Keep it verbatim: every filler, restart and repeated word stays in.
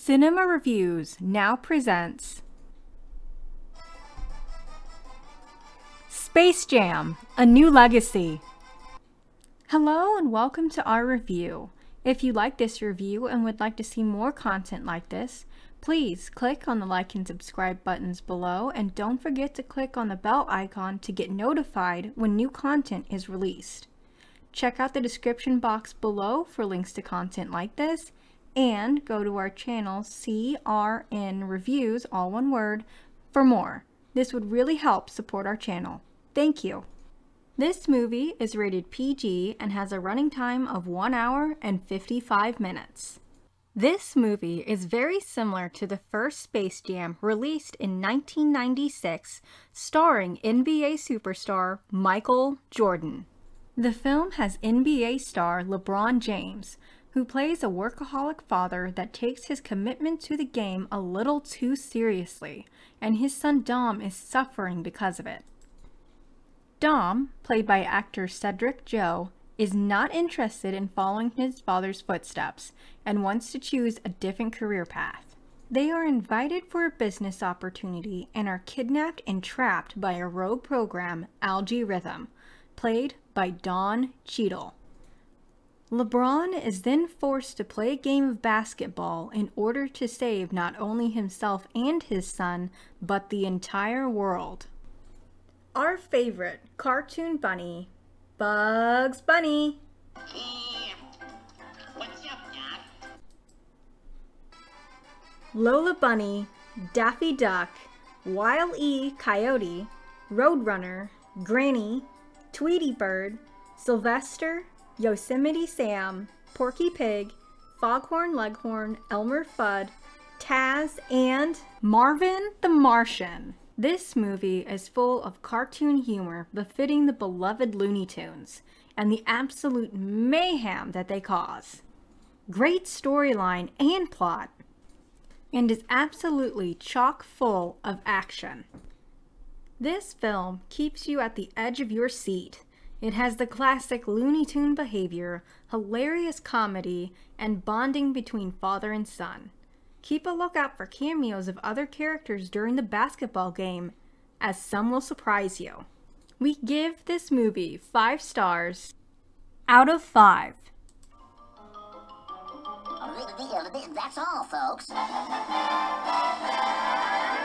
Cinema Reviews now presents Space Jam: A New Legacy. Hello and welcome to our review. If you like this review and would like to see more content like this, please click on the like and subscribe buttons below, and don't forget to click on the bell icon to get notified when new content is released. Check out the description box below for links to content like this, and go to our channel C R N Reviews, all one word, for more. This would really help support our channel. Thank you. This movie is rated P G and has a running time of one hour and fifty-five minutes. This movie is very similar to the first Space Jam, released in nineteen ninety-six, starring N B A superstar Michael Jordan. The film has N B A star LeBron James, who plays a workaholic father that takes his commitment to the game a little too seriously, and his son Dom is suffering because of it. Dom, played by actor Cedric Joe, is not interested in following his father's footsteps and wants to choose a different career path. They are invited for a business opportunity and are kidnapped and trapped by a rogue program, Algae Rhythm, played by Don Cheadle. LeBron is then forced to play a game of basketball in order to save not only himself and his son, but the entire world. Our favorite cartoon bunny, Bugs Bunny. Hey, what's up, Doc? Lola Bunny, Daffy Duck, Wile E. Coyote, Roadrunner, Granny, Tweety Bird, Sylvester, Yosemite Sam, Porky Pig, Foghorn Leghorn, Elmer Fudd, Taz, and Marvin the Martian. This movie is full of cartoon humor befitting the beloved Looney Tunes and the absolute mayhem that they cause. Great storyline and plot, and is absolutely chock full of action. This film keeps you at the edge of your seat. It has the classic Looney Tune behavior, hilarious comedy, and bonding between father and son. Keep a lookout for cameos of other characters during the basketball game, as some will surprise you. We give this movie five stars out of five. That's all, folks.